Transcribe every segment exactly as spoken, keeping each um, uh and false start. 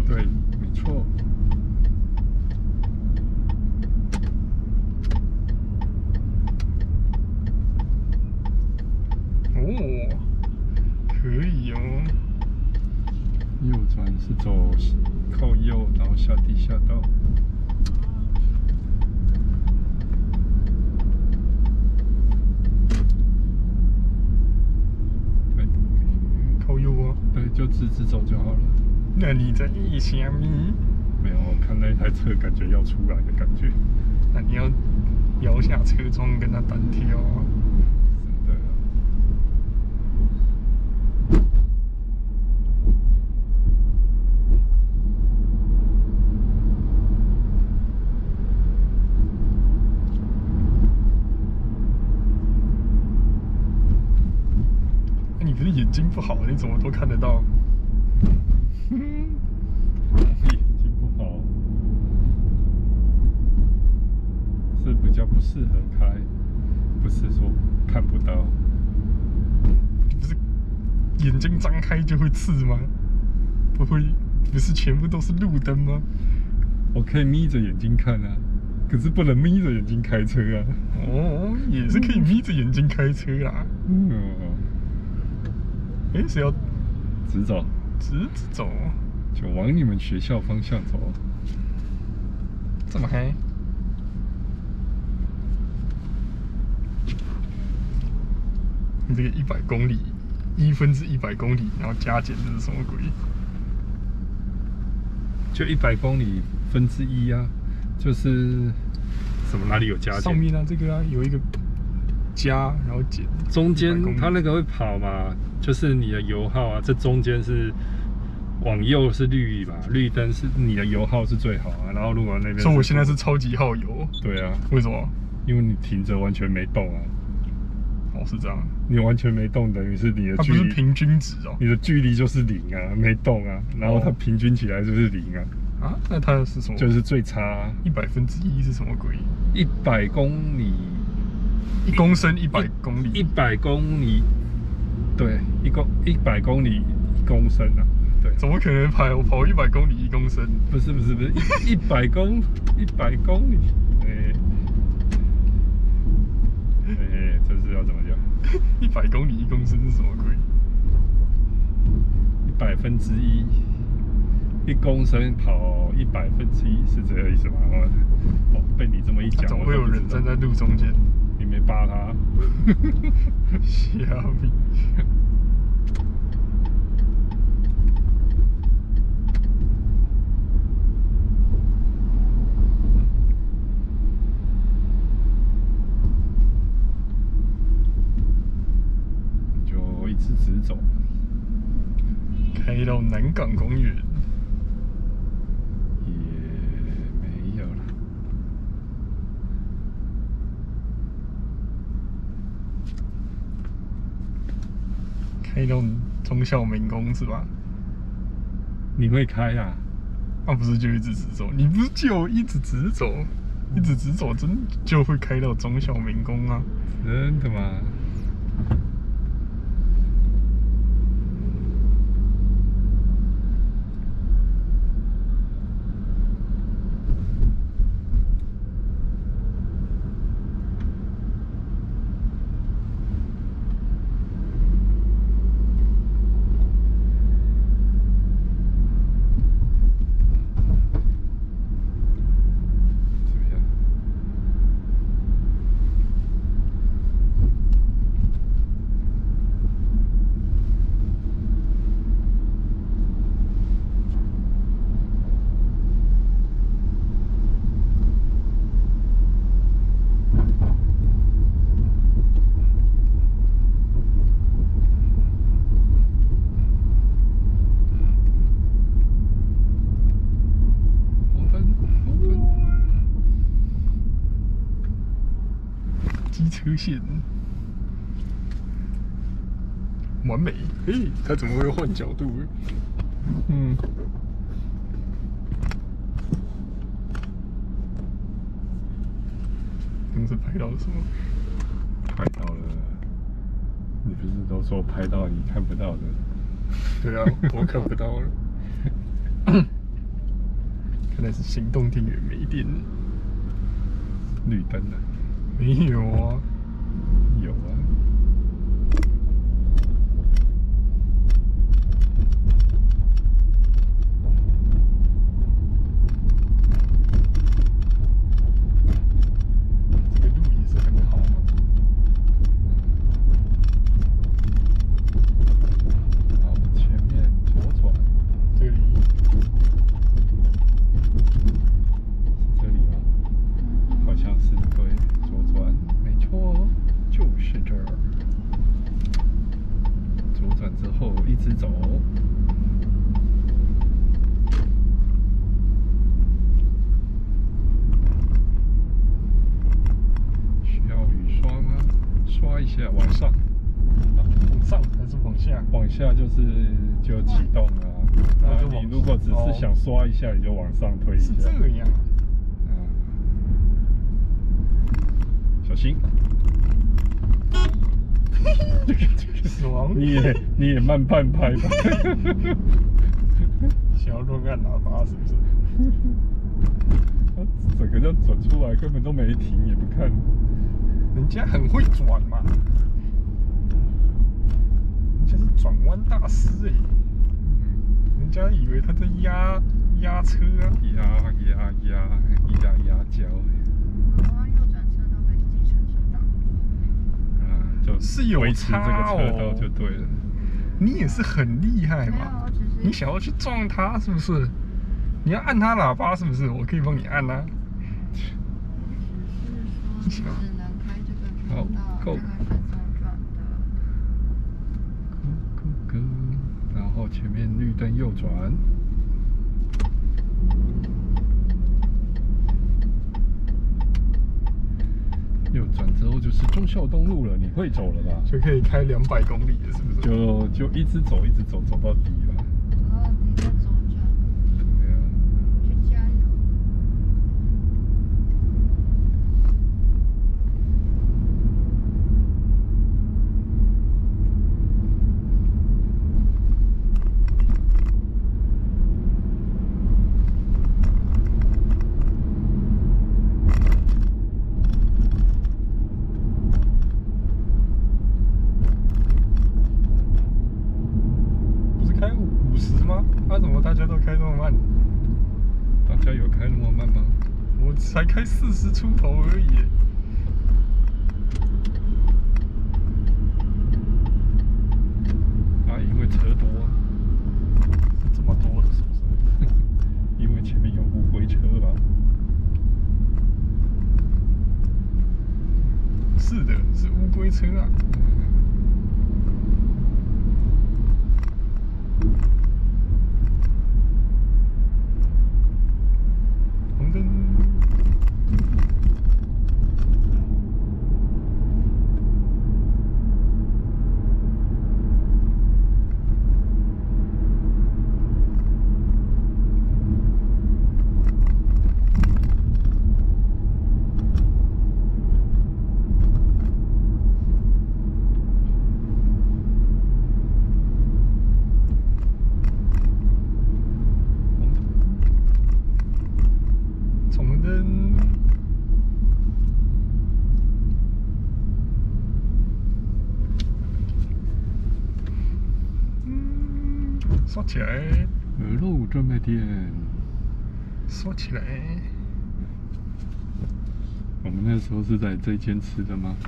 对，没错。 哦，可以哦。 右转是走靠右，然后下地下道。对， 靠右啊。 对，就直直走就好了。 那你在意虾米？ 没有，我看那台车感觉要出来的感觉。 那你要摇下车窗跟他单挑啊。 真的。 那你不是眼睛不好，你怎么都看得到？ 眼睛不好，是比较不适合开，不是说看不到。 你不是眼睛张开就会刺吗？不会，不是全部都是路灯吗？ 我可以眯着眼睛看啊，可是不能眯着眼睛开车啊。 哦，也是可以眯着眼睛开车啦。 嗯。 哎，是要直走， 直直走， 就往你们学校方向走。 这么嗨？你这个一百公里，一分之一百公里，然后加减这是什么鬼？ 就一百公里分之一啊，就是什么哪里有加减？ 上面啊，这个啊有一个加，然后减。 中间它那个会跑嘛，就是你的油耗啊，这中间是往右是绿嘛，绿灯是你的油耗是最好啊。然后如果那边， 所以我现在是超级耗油。 对啊， 为什么？ 因为你停着完全没动啊。 哦，是这样。 你完全没动，等于是你的距离， 它不是平均值哦。 你的距离就是零啊，没动啊，然后它平均起来就是零啊。 啊？那它是什么？ 就是最差。 一百分之一是什么鬼？ 一百公里， 一公升一百公里。 一百公里，对，一公一百公里一公升啊。对， 怎么可能跑？我跑一百公里一公升？ 不是不是不是，一一百公一百公里，哎哎，这是要怎么讲？ 一百公里一公升是什么鬼？ 一百分之一，一公升跑一百分之一是这个意思吗？哦，被你这么一讲， 总会有人站在路中间， 你没扒他， 虾米？ 就一直直走， 开到南港公园。 也没有了。 开到忠孝民工是吧？ 你会开呀、啊？ 那、啊、不是就一直直走？你不是就一直直走，一直直走，真就会开到忠孝民工啊？ 真的吗？ 车线完美。嘿，它怎么会换角度？嗯。刚才拍到了什么？ 拍到了。你不是都说拍到你看不到的？ 对啊，我看不到了。 看来是行动电源没电。 绿灯了？ 没有啊， 有啊。 这个路也是很好。 好，前面左转。 这里。 这里吗？好像是对，左转，没错，就是这儿。左转之后一直走。需要雨刷吗？刷一下，往上。 往上还是往下？ 往下就是就启动了、啊。 那就你如果只是想刷一下，你就往上推一下。 是这样。 小心！ 爽！ 你也你也慢半拍吧。 想要乱按喇叭是不是？ 他整个就转出来，根本都没停，也不看。 人家很会转嘛，人家是转弯大师哎、欸。人家以为他在压压车啊， 压压压压压脚。 是有维持这个差车道就对了。 你也是很厉害嘛！你想要去撞他是不是？你要按他喇叭是不是？我可以帮你按啊。 只能开这个车道， 够。 这个是左转的。 Go go go！ 然后前面绿灯右转。 右转之后就是忠孝东路了，你会走了吧？ 就可以开两百公里了，是不是？ 就就一直走，一直走，走到底了。 哦，你在左转。 对啊。 去加油。 他怎么大家都开这么慢？ 大家有开那么慢吗？ 我才开四十出头而已。 啊，因为车多、啊。 这么多的是不是？ 因为前面有乌龟车吧？ 是的，是乌龟车啊。红灯。红灯。嗯，刷起来。 鹅肉专卖店。 刷起来。 我们那时候是在这间吃的吗？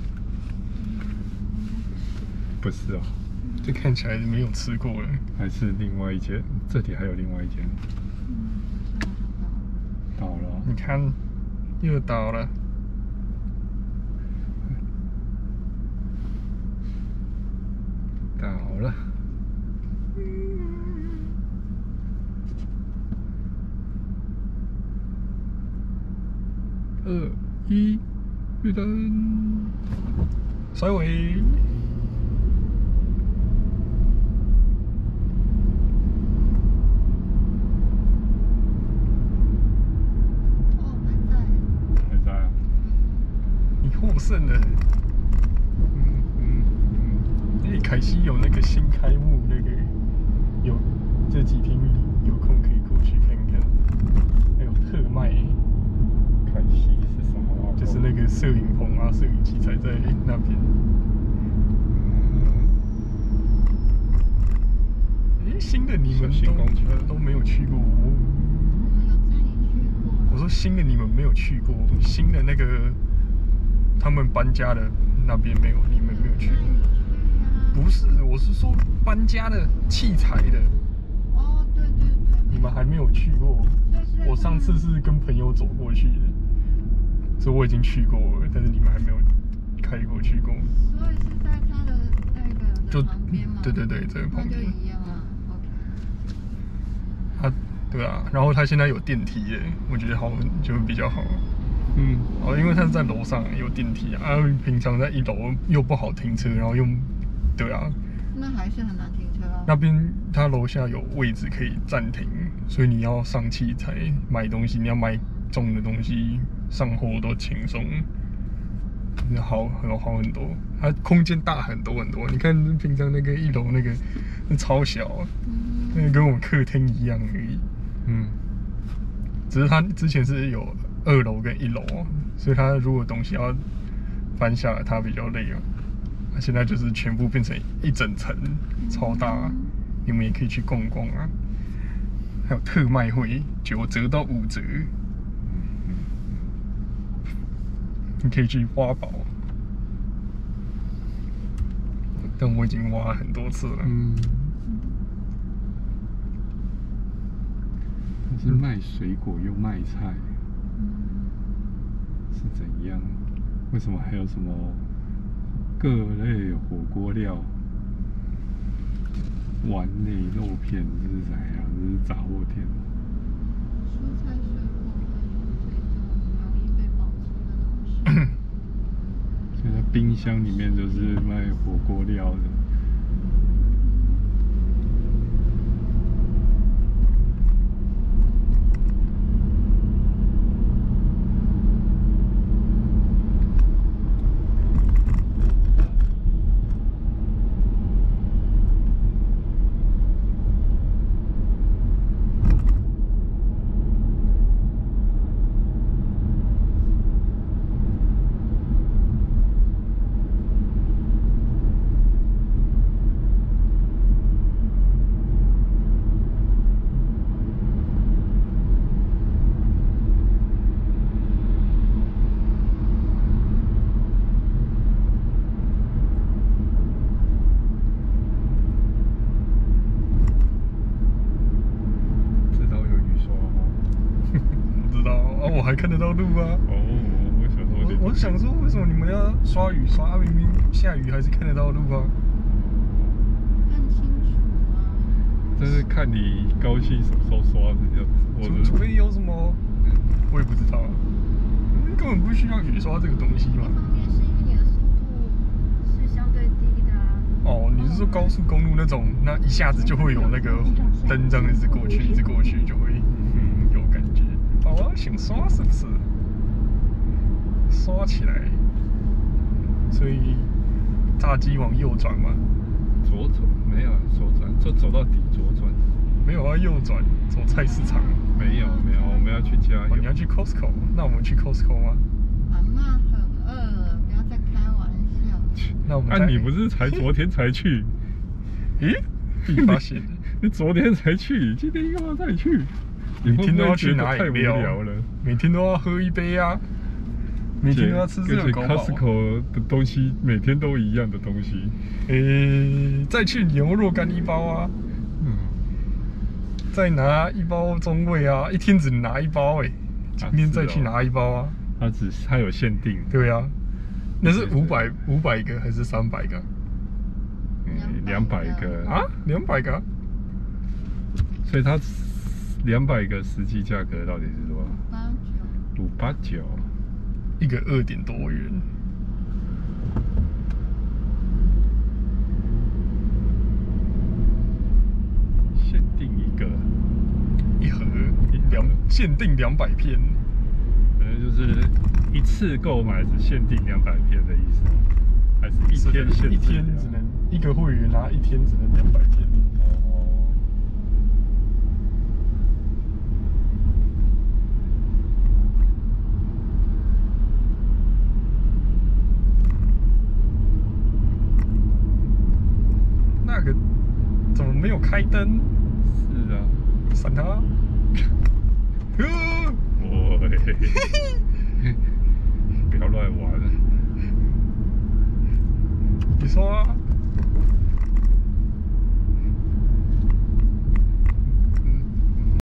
不是哦， 这看起来没有吃过了。 还是另外一间？这里还有另外一间。到了。 你看，又倒了。 到了。二一，绿灯， 甩尾。获胜了，嗯嗯嗯，哎，凯西有那个新开幕，那个有这几天有空可以过去看看。 摄影棚啊、摄影器材在那边。哎，新的你们都都没有去过。 我们有带你去过。 我说新的你们没有去过，新的那个他们搬家的那边没有，你们没有去过。不是，我是说搬家的器材的。 哦，对对对。 你们还没有去过。我上次是跟朋友走过去的，所以我已经去过了，但是你们还没有开过去过。 所以是在他的那个就旁边吗？ 对对对，这个旁边。 那就一样啊。 他对啊，然后他现在有电梯耶，我觉得好就比较好。嗯，哦，因为他是在楼上有电梯啊，平常在一楼又不好停车，然后又对啊。 那还是很难停车啊。 那边他楼下有位置可以暂停，所以你要上器材买东西，你要买重的东西上货都轻松，好很好很多。它空间大很多很多，你看平常那个一楼那个那超小，嗯、那个跟我们客厅一样而已。嗯，只是它之前是有二楼跟一楼，所以它如果东西要搬下来，它比较累啊。现在就是全部变成一整层，超大，你们也可以去逛逛啊。还有特卖会，九折到五折，你可以去挖宝。但我已经挖了很多次了。嗯。 它是卖水果又卖菜，是怎样？为什么还有什么？各类火锅料、丸类、肉片，这是啥呀？这是杂货店。 蔬菜水果这种容易被保存的东西。 所以它冰箱里面就是卖火锅料的。 还看得到路啊！ 哦，我想说， 我我想说，为什么你们要刷雨刷？明明下雨还是看得到路啊！ 更清楚啊！ 这是看你高兴什么时候刷的样子。 除除非有什么，我也不知道，根本不需要雨刷这个东西嘛。 一方面是因为你的速度是相对低的啊。 哦，你是说高速公路那种，那一下子就会有那个灯这样一直过去，一直过去就会嗯有感觉。哦，想刷是不是？刷起来，所以炸鸡往右转嘛？ 左转没有，左转就走到底左转。 没有啊，右转走菜市场。 没有没有，我们要去加油。 哦，你要去 Costco， 那我们去 Costco 吗？ 阿嬷很饿了，不要再开玩笑。 那我们啊，你不是才昨天才去？ 咦？被发现？ 你昨天才去，今天又要再去？ 每天都要去拿饮料， 太无聊了。 每天都要喝一杯啊，每天都要吃热狗堡。 Costco 的东西每天都一样的东西。 诶，再去牛肉干一包啊，嗯，再拿一包中味啊，一天只能拿一包哎，今天再去拿一包啊。 它只它有限定。 对啊，那是五百五百个还是三百个？ 嗯，两百个啊，两百个。 所以它。两百个实际价格到底是多少？ 八九。 五八九， 一个二点多元。 限定一个， 一盒两限定两百片。 可能就是一次购买只限定两百片的意思，还是一天限定？ 一天只能一个会员拿一天只能两百片。 开灯。 是啊， 闪他。呵， 喂，不要乱玩。 你说啊。